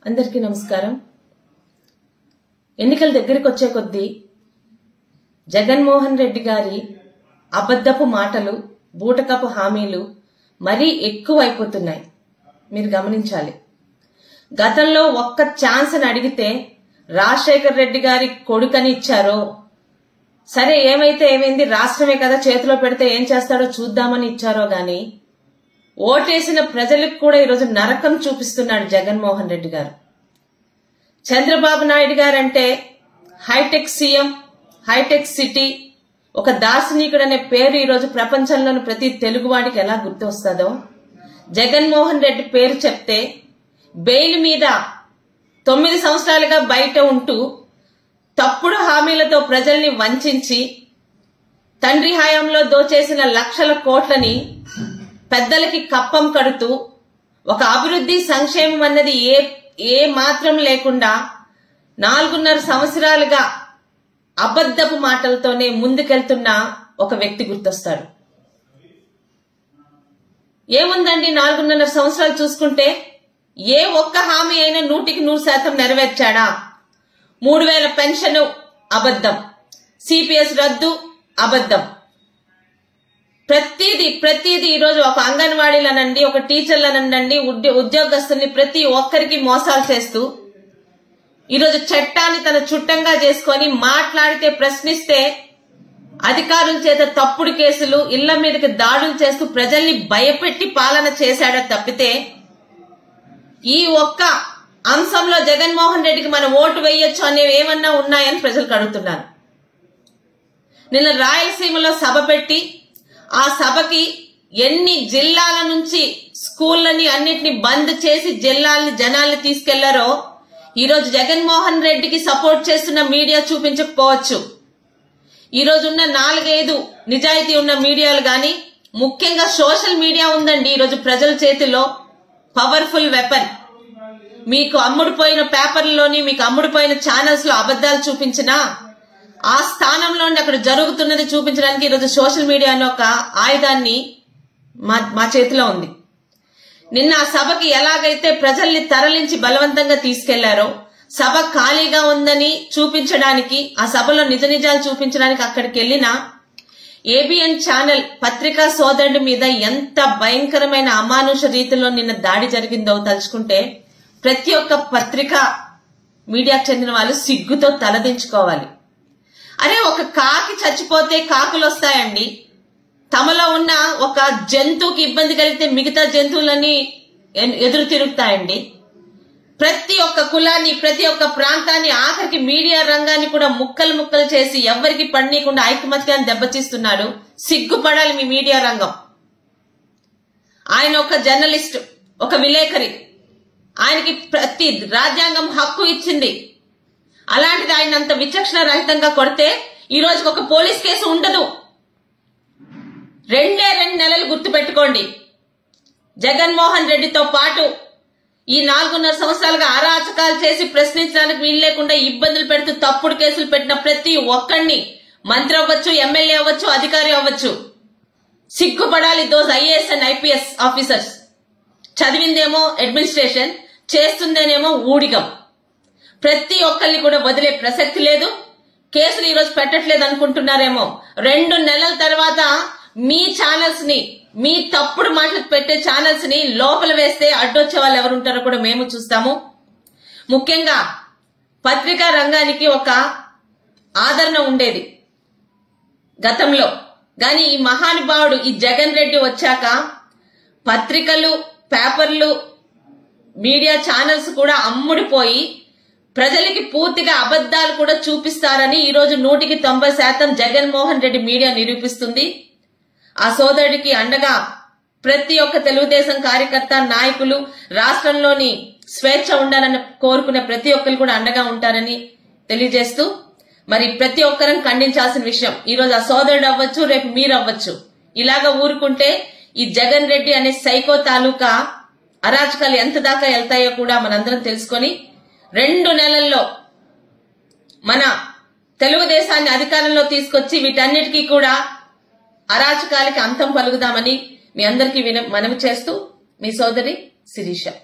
అందరికీ నమస్కారం. ఎన్నికల దగ్గరికి వచ్చే కొద్దీ జగన్మోహన్ రెడ్డి గారి అబద్ధపు మాటలు, బూటకపు హామీలు మరీ ఎక్కువైపోతున్నాయి. మీరు గమనించాలి. గతంలో ఒక్క ఛాన్స్ అని అడిగితే రాజశేఖర్ రెడ్డి గారి కొడుకని ఇచ్చారో, సరే ఏమైతే ఏమైంది, రాష్ట్రమే కదా చేతిలో పెడితే ఏం చేస్తాడో చూద్దామని ఇచ్చారో గాని ఓటేసిన ప్రజలకు కూడా ఈరోజు నరకం చూపిస్తున్నాడు జగన్మోహన్ రెడ్డి గారు. చంద్రబాబు నాయుడు గారంటే హైటెక్ సీఎం, హైటెక్ సిటీ, ఒక దార్శనికుడు అనే పేరు ఈరోజు ప్రపంచంలోని ప్రతి తెలుగువాడికి ఎలా గుర్తు వస్తుందో, జగన్మోహన్ రెడ్డి పేరు చెప్తే బెయిల్ మీద 9 సంవత్సరాలుగా బయట ఉంటూ తప్పుడు హామీలతో ప్రజల్ని వంచించి తండ్రి హయాంలో దోచేసిన లక్షల కోట్లని పెద్దలకి కప్పం కడుతూ ఒక అభివృద్ధి సంక్షేమం అన్నది ఏ మాత్రం లేకుండా 4.5 సంవత్సరాలుగా అబద్ధపు మాటలతోనే ముందుకెళ్తున్న ఒక వ్యక్తి గుర్తొస్తాడు. ఏముందండి, 4.5 సంవత్సరాలు చూసుకుంటే ఏ ఒక్క హామీ అయినా 100% నెరవేర్చాడా? 3000 పెన్షన్ అబద్ధం, సిపిఎస్ రద్దు అబద్ధం, ప్రతిదీ ఈరోజు ఒక అంగన్వాడీలనండి, ఒక టీచర్లనండి, ఉద్యోగస్తుల్ని ప్రతి ఒక్కరికి మోసాలు చేస్తూ ఈరోజు చట్టాన్ని తన చుట్టంగా చేసుకొని మాట్లాడితే, ప్రశ్నిస్తే అధికారుల చేత తప్పుడు కేసులు, ఇళ్ల మీదకి దాడులు చేస్తూ ప్రజల్ని భయపెట్టి పాలన చేశాడో తప్పితే ఈ ఒక్క అంశంలో జగన్మోహన్ రెడ్డికి మనం ఓటు వేయొచ్చు అనేవి ఏమన్నా ఉన్నాయని ప్రజలకు అడుగుతున్నారు. నిన్న రాయలసీమలో సభ పెట్టి ఆ సభకి ఎన్ని జిల్లాల నుంచి స్కూళ్ళని అన్నిటిని బంద్ చేసి జనాల్ని తీసుకెళ్లారో ఈరోజు జగన్మోహన్ రెడ్డికి సపోర్ట్ చేస్తున్న మీడియా చూపించకపోవచ్చు. ఈరోజు ఉన్న 4-5 నిజాయితీ ఉన్న మీడియాలు గాని, ముఖ్యంగా సోషల్ మీడియా ఉందండి ఈరోజు ప్రజల చేతిలో పవర్ఫుల్ వెపన్. మీకు అమ్ముడుపోయిన పేపర్లలోని, మీకు అమ్ముడుపోయిన ఛానల్స్ లో అబద్దాలు చూపించినా ఆ స్థానంలో అక్కడ జరుగుతున్నది చూపించడానికి ఈరోజు సోషల్ మీడియా అనే ఒక ఆయుధాన్ని మా చేతిలో ఉంది. నిన్న ఆ సభకి ఎలాగైతే ప్రజల్ని తరలించి బలవంతంగా తీసుకెళ్లారో, సభ ఖాళీగా ఉందని చూపించడానికి, ఆ సభలో నిజాలు చూపించడానికి అక్కడికి వెళ్లిన ఏబిఎన్ ఛానల్ పత్రికా సోదరుడి మీద ఎంత భయంకరమైన అమానుష రీతిలో నిన్న దాడి జరిగిందో తలుచుకుంటే ప్రతి ఒక్క పత్రికా మీడియాకు చెందిన వాళ్ళు సిగ్గుతో తలదించుకోవాలి. అరే, ఒక కాకి చచ్చిపోతే కాకులు వస్తాయండి. తమలో ఉన్న ఒక జంతువుకి ఇబ్బంది కలిగితే మిగతా జంతువులన్నీ ఎదురు తిరుగుతాయండి. ప్రతి ఒక్క కులాన్ని, ప్రతి ఒక్క ప్రాంతాన్ని, ఆఖరికి మీడియా రంగాన్ని కూడా ముక్కలు చేసి ఎవరికి పడనీయకుండా ఐకమత్యాన్ని దెబ్బతీస్తున్నాడు. సిగ్గుపడాలి మీ మీడియా రంగం. ఆయన ఒక జర్నలిస్ట్, ఒక విలేకరి, ఆయనకి ప్రతి రాజ్యాంగం హక్కు ఇచ్చింది. అలాంటిది ఆయన అంత విచక్షణ రహితంగా కొడితే ఈ రోజుకి ఒక పోలీస్ కేసు ఉండదు. 2 నెలలు గుర్తు పెట్టుకోండి. జగన్మోహన్ రెడ్డితో పాటు ఈ 4.5 సంవత్సరాలుగా అరాచకాలు చేసి ప్రశ్నించడానికి వీలు లేకుండా ఇబ్బందులు పెడుతూ తప్పుడు కేసులు పెట్టిన ప్రతి ఒక్కడిని, మంత్రి అవ్వచ్చు, ఎమ్మెల్యే అవ్వచ్చు, అధికారి అవ్వచ్చు, సిగ్గుపడాలి. Those IAS and IPS officers. చదివిందేమో అడ్మినిస్ట్రేషన్, చేస్తుందేనేమో ఊడిగం. ప్రతి ఒక్కరిని కూడా వదిలే ప్రసక్తి లేదు. కేసులు ఈరోజు పెట్టట్లేదు అనుకుంటున్నారేమో. 2 నెలల తర్వాత మీ ఛానల్స్ ని, మీ తప్పుడు మాటలు పెట్టే ఛానల్స్ ని లోపల వేస్తే అడ్డొచ్చే వాళ్ళు ఎవరుంటారో కూడా మేము చూస్తాము. ముఖ్యంగా పత్రికా రంగానికి ఒక ఆదరణ ఉండేది గతంలో, గాని ఈ మహానుభావుడు ఈ జగన్ రెడ్డి వచ్చాక పత్రికలు, పేపర్లు, మీడియా ఛానల్స్ కూడా అమ్ముడిపోయి ప్రజలకి పూర్తిగా అబద్దాలు కూడా చూపిస్తారని ఈరోజు 100% జగన్మోహన్ రెడ్డి మీడియా నిరూపిస్తుంది. ఆ సోదరుడికి అండగా ప్రతి ఒక్క తెలుగుదేశం కార్యకర్త, నాయకులు, రాష్ట్రంలోని స్వేచ్ఛ ఉండాలని కోరుకునే ప్రతి ఒక్కరు కూడా అండగా ఉంటారని తెలియజేస్తూ, మరి ప్రతి ఒక్కరం ఖండించాల్సిన విషయం. ఈరోజు ఆ సోదరుడు అవ్వచ్చు, రేపు మీరు అవ్వచ్చు. ఇలాగా ఊరుకుంటే ఈ జగన్ రెడ్డి అనే సైకో తాలూకా అరాచకాలు ఎంత దాకా వెళ్తాయో కూడా మనందరం తెలుసుకొని 2 నెలల్లో మన తెలుగుదేశాన్ని అధికారంలో తీసుకొచ్చి వీటన్నిటికీ కూడా అరాచకాలకి అంతం పలుకుదామని మీ అందరికీ మనవి చేస్తూ, మీ సోదరి శిరీష.